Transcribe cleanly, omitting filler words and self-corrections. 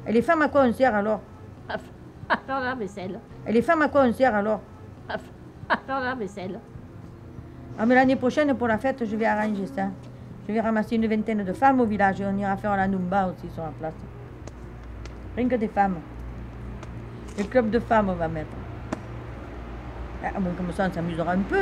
Et les femmes, à quoi on sert alors? À faire la vaisselle. Et les femmes, à quoi on sert alors? À faire la vaisselle. Ah, mais l'année prochaine, pour la fête, je vais arranger ça. Je vais ramasser une vingtaine de femmes au village et on ira faire la Numba aussi sur la place. Rien que des femmes. Le club de femmes, on va mettre. Ah, bon, comme ça, on s'amusera un peu.